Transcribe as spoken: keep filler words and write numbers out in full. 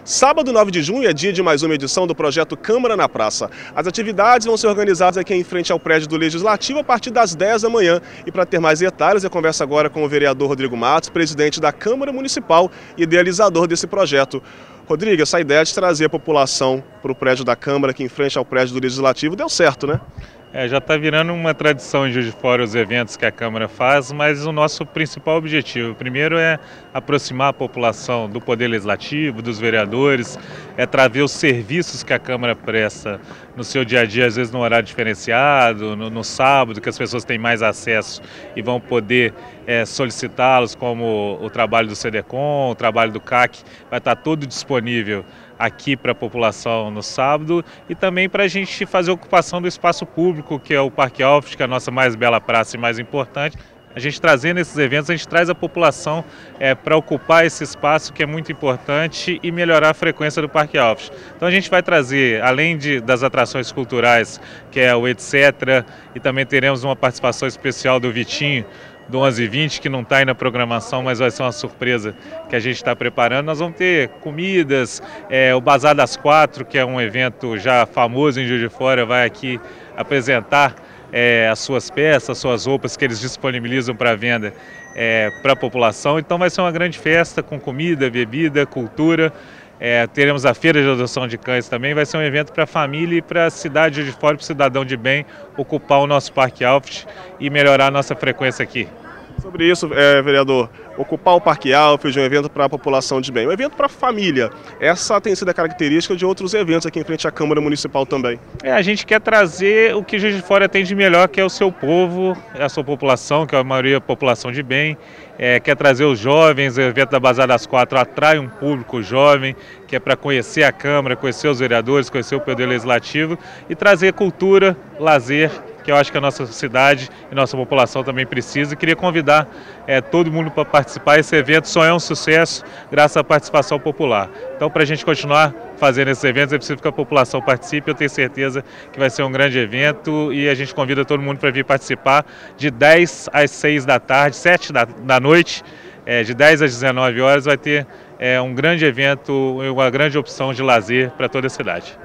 Sábado, nove de junho, é dia de mais uma edição do projeto Câmara na Praça. As atividades vão ser organizadas aqui em frente ao prédio do Legislativo a partir das dez da manhã. E para ter mais detalhes, eu converso agora com o vereador Rodrigo Matos, presidente da Câmara Municipal e idealizador desse projeto. Rodrigo, essa ideia de trazer a população para o prédio da Câmara, aqui em frente ao prédio do Legislativo, deu certo, né? É, já está virando uma tradição em Juiz de Fora os eventos que a Câmara faz, mas o nosso principal objetivo, primeiro, é aproximar a população do Poder Legislativo, dos vereadores, é trazer os serviços que a Câmara presta no seu dia a dia, às vezes no horário diferenciado, no, no sábado, que as pessoas têm mais acesso e vão poder é, solicitá-los, como o trabalho do SEDECOM, o trabalho do C A C, vai estar todo disponível aqui para a população no sábado e também para a gente fazer a ocupação do espaço público, que é o Parque Alpes, que é a nossa mais bela praça e mais importante. A gente trazendo esses eventos, a gente traz a população é, para ocupar esse espaço que é muito importante e melhorar a frequência do Parque Alpes. Então a gente vai trazer, além de, das atrações culturais, que é o etcétera, e também teremos uma participação especial do Vitinho, do onze e vinte, que não está aí na programação, mas vai ser uma surpresa que a gente está preparando. Nós vamos ter comidas, é, o Bazar das Quatro, que é um evento já famoso em Juiz de Fora, vai aqui apresentar é, as suas peças, as suas roupas que eles disponibilizam para venda é, para a população. Então vai ser uma grande festa com comida, bebida, cultura. É, teremos a Feira de Adoção de Cães também, vai ser um evento para a família e para a cidade de Juiz de Fora, para o cidadão de bem, ocupar o nosso Parque Alpes e melhorar a nossa frequência aqui. Sobre isso, é, vereador, ocupar o Parque Alpes de um evento para a população de bem, um evento para a família. Essa tem sido a característica de outros eventos aqui em frente à Câmara Municipal também. É, a gente quer trazer o que Juiz de Fora tem de melhor, que é o seu povo, a sua população, que é a maioria população de bem. É, quer trazer os jovens, o evento da Bazar das Quatro atrai um público jovem, que é para conhecer a Câmara, conhecer os vereadores, conhecer o Poder Legislativo e trazer cultura, lazer, que eu acho que a nossa cidade e nossa população também precisa. E queria convidar é, todo mundo para participar. Esse evento só é um sucesso graças à participação popular. Então, para a gente continuar fazendo esses eventos, é preciso que a população participe. Eu tenho certeza que vai ser um grande evento e a gente convida todo mundo para vir participar de dez às seis da tarde, sete da, da noite, é, de dez às dezenove horas, vai ter é, um grande evento, uma grande opção de lazer para toda a cidade.